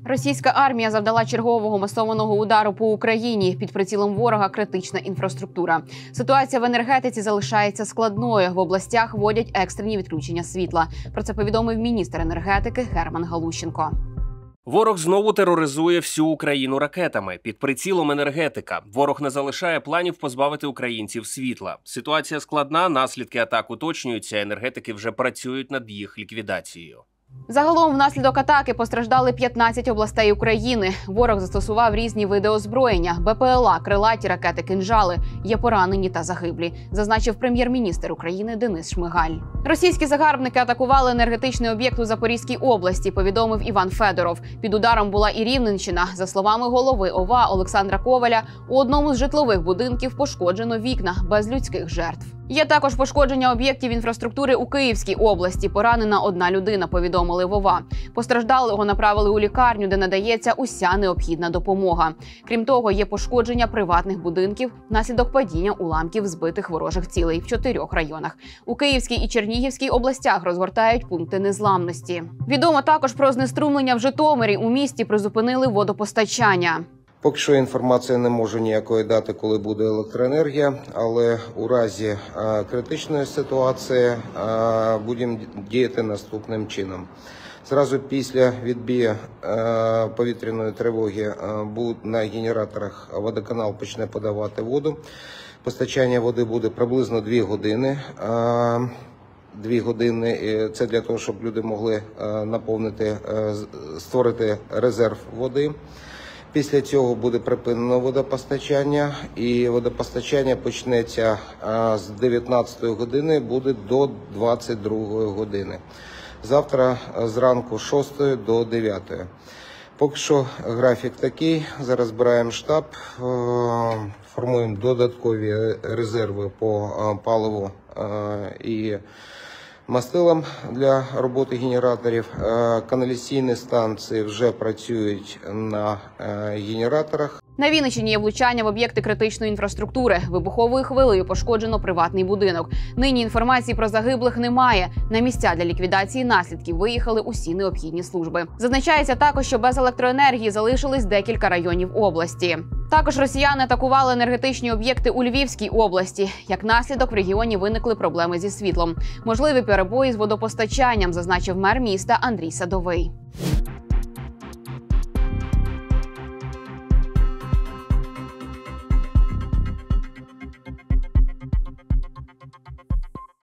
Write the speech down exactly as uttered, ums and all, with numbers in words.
Російська армія завдала чергового масованого удару по Україні. Під прицілом ворога критична інфраструктура. Ситуація в енергетиці залишається складною. В областях вводять екстрені відключення світла. Про це повідомив міністр енергетики Герман Галущенко. Ворог знову тероризує всю Україну ракетами. Під прицілом енергетика. Ворог не залишає планів позбавити українців світла. Ситуація складна, наслідки атак уточнюються, енергетики вже працюють над їх ліквідацією. Загалом внаслідок атаки постраждали п'ятнадцять областей України. Ворог застосував різні види озброєння – БПЛА, крилаті ракети, кинжали. Є поранені та загиблі, зазначив прем'єр-міністр України Денис Шмигаль. Російські загарбники атакували енергетичний об'єкт у Запорізькій області, повідомив Іван Федоров. Під ударом була і Рівненщина. За словами голови ОВА Олександра Коваля, у одному з житлових будинків пошкоджено вікна без людських жертв. Є також пошкодження об'єктів інфраструктури у Київській області. Поранена одна людина, повідомили в ОВА. Постраждалого направили у лікарню, де надається уся необхідна допомога. Крім того, є пошкодження приватних будинків внаслідок падіння уламків збитих ворожих цілей в чотирьох районах. У Київській і Чернігівській областях розгортають пункти незламності. Відомо також про знеструмлення в Житомирі. У місті призупинили водопостачання. Поки що інформація не можу ніякої дати, коли буде електроенергія, але у разі а, критичної ситуації а, будемо діяти наступним чином. Зразу після відбію а, повітряної тривоги а, будуть на генераторах, водоканал почне подавати воду. Постачання води буде приблизно дві години. А, Дві години – це для того, щоб люди могли а, наповнити, а, створити резерв води. Після цього буде припинено водопостачання, і водопостачання почнеться з дев'ятнадцятої години, буде до двадцять другої години. Завтра зранку з шостої до дев'ятої. Поки що графік такий. Зараз збираємо штаб, формуємо додаткові резерви по паливу і мастилам для роботи генераторів. Каналізаційні станції вже працюють на генераторах. На Вінниччині є влучання в об'єкти критичної інфраструктури. Вибуховою хвилею пошкоджено приватний будинок. Нині інформації про загиблих немає. На місця для ліквідації наслідків виїхали усі необхідні служби. Зазначається також, що без електроенергії залишились декілька районів області. Також росіяни атакували енергетичні об'єкти у Львівській області. Як наслідок, в регіоні виникли проблеми зі світлом. Можливі перебої з водопостачанням, зазначив мер міста Андрій Садовий.